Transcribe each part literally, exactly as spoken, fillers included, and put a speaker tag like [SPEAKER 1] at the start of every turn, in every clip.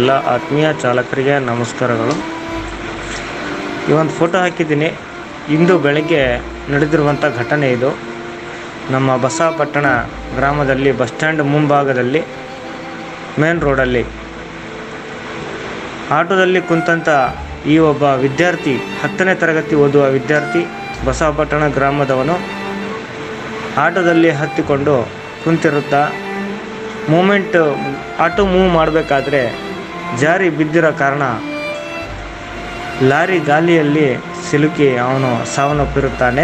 [SPEAKER 1] ಎಲ್ಲ ಆತ್ಮೀಯ ಚಾಲಕರಿಗೆ ನಮಸ್ಕಾರಗಳು. ಈ ಒಂದು ಫೋಟೋ ಹಾಕಿದ್ದೀನಿ. ಇಂದು ಬೆಳಗ್ಗೆ ನಡೆದಿರುವಂಥ ಘಟನೆ ಇದು. ನಮ್ಮ ಬಸವಪಟ್ಟಣ ಗ್ರಾಮದಲ್ಲಿ ಬಸ್ ಸ್ಟ್ಯಾಂಡ್ ಮುಂಭಾಗದಲ್ಲಿ ಮೇನ್ ರೋಡಲ್ಲಿ ಆಟೋದಲ್ಲಿ ಕುಂತಂಥ ಈ ಒಬ್ಬ ವಿದ್ಯಾರ್ಥಿ, ಹತ್ತನೇ ತರಗತಿ ಓದುವ ವಿದ್ಯಾರ್ಥಿ, ಬಸವಪಟ್ಟಣ ಗ್ರಾಮದವನು, ಆಟೋದಲ್ಲಿ ಹತ್ತಿಕೊಂಡು ಕುಂತಿರುತ್ತಾ ಮೂಮೆಂಟ್ ಆಟೋ ಮೂವ್ ಮಾಡಬೇಕಾದ್ರೆ ಜಾರಿ ಬಿದ್ದಿರೋ ಕಾರಣ ಲಾರಿ ಗಾಲಿಯಲ್ಲಿ ಸಿಲುಕಿ ಅವನು ಸಾವನ್ನಪ್ಪಿರುತ್ತಾನೆ.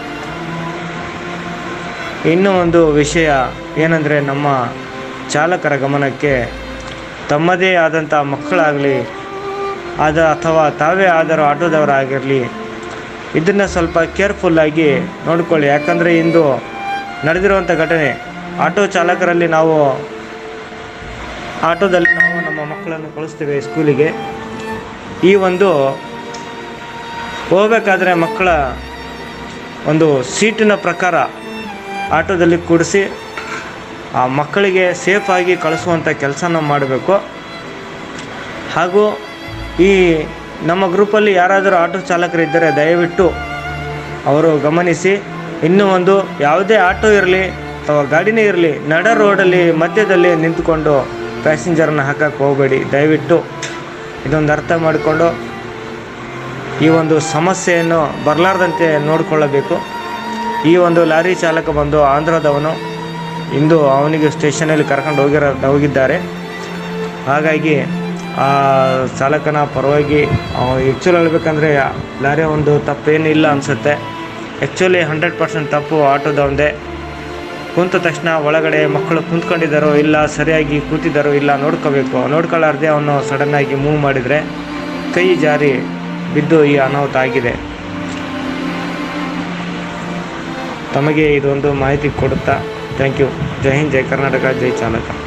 [SPEAKER 1] ಇನ್ನೂ ಒಂದು ವಿಷಯ ಏನಂದರೆ, ನಮ್ಮ ಚಾಲಕರ ಗಮನಕ್ಕೆ ತಮ್ಮದೇ ಆದಂಥ ಮಕ್ಕಳಾಗಲಿ ಆದ ಅಥವಾ ತಾವೇ ಆದರೂ ಆಟೋದವರಾಗಿರಲಿ, ಇದನ್ನು ಸ್ವಲ್ಪ ಕೇರ್ಫುಲ್ಲಾಗಿ ನೋಡಿಕೊಳ್ಳಿ. ಯಾಕಂದರೆ ಇಂದು ನಡೆದಿರುವಂಥ ಘಟನೆ, ಆಟೋ ಚಾಲಕರಲ್ಲಿ ನಾವು ಆಟೋದಲ್ಲಿ ನಾವು ನಮ್ಮ ಮಕ್ಕಳನ್ನು ಕಳಿಸ್ತೇವೆ ಸ್ಕೂಲಿಗೆ. ಈ ಒಂದು ಹೋಗಬೇಕಾದ್ರೆ ಮಕ್ಕಳ ಒಂದು ಸೀಟಿನ ಪ್ರಕಾರ ಆಟೋದಲ್ಲಿ ಕೂಡಿಸಿ ಆ ಮಕ್ಕಳಿಗೆ ಸೇಫಾಗಿ ಕಳಿಸುವಂಥ ಕೆಲಸನ ಮಾಡಬೇಕು. ಹಾಗೂ ಈ ನಮ್ಮ ಗ್ರೂಪಲ್ಲಿ ಯಾರಾದರೂ ಆಟೋ ಚಾಲಕರಿದ್ದರೆ ದಯವಿಟ್ಟು ಅವರು ಗಮನಿಸಿ, ಇನ್ನೂ ಒಂದು ಯಾವುದೇ ಆಟೋ ಇರಲಿ ಅಥವಾ ಗಾಡಿನೇ ಇರಲಿ, ನಡ ರೋಡಲ್ಲಿ ಮಧ್ಯದಲ್ಲಿ ನಿಂತುಕೊಂಡು ಪ್ಯಾಸೆಂಜರನ್ನ ಹಾಕಕ್ಕೆ ಹೋಗಬೇಡಿ. ದಯವಿಟ್ಟು ಇದೊಂದು ಅರ್ಥ ಮಾಡಿಕೊಂಡು ಈ ಒಂದು ಸಮಸ್ಯೆಯನ್ನು ಬರಲಾರ್ದಂತೆ ನೋಡಿಕೊಳ್ಳಬೇಕು. ಈ ಒಂದು ಲಾರಿ ಚಾಲಕ ಬಂದು ಆಂಧ್ರದವನು, ಇಂದು ಅವನಿಗೆ ಸ್ಟೇಷನಲ್ಲಿ ಕರ್ಕೊಂಡು ಹೋಗಿರೋ ಹೋಗಿದ್ದಾರೆ. ಹಾಗಾಗಿ ಆ ಚಾಲಕನ ಪರವಾಗಿ ಆ್ಯಕ್ಚುಲಿ ಹೇಳಬೇಕಂದ್ರೆ ಲಾರಿ ಒಂದು ತಪ್ಪೇನಿಲ್ಲ ಅನಿಸುತ್ತೆ. ಆ್ಯಕ್ಚುಲಿ ಹಂಡ್ರೆಡ್ ಪರ್ಸೆಂಟ್ ತಪ್ಪು ಆಟೋದವಂದೇ. ಕುಂತ ತಕ್ಷಣ ಒಳಗಡೆ ಮಕ್ಕಳು ಕುಂತ್ಕೊಂಡಿದ್ದಾರೋ ಇಲ್ಲ, ಸರಿಯಾಗಿ ಕೂತಿದ್ದಾರೋ ಇಲ್ಲ ನೋಡ್ಕೋಬೇಕು. ನೋಡ್ಕೊಳ್ಳಾರ್ದೆ ಅವನು ಸಡನ್ನಾಗಿ ಮೂವ್ ಮಾಡಿದರೆ ಕೈ ಜಾರಿ ಬಿದ್ದು ಈ ಅನಾಹುತ ಆಗಿದೆ. ತಮಗೆ ಇದೊಂದು ಮಾಹಿತಿ ಕೊಡುತ್ತಾ ಥ್ಯಾಂಕ್ ಯು. ಜೈ ಹಿಂದ್, ಜೈ ಕರ್ನಾಟಕ, ಜೈ ಚಾಲಕ.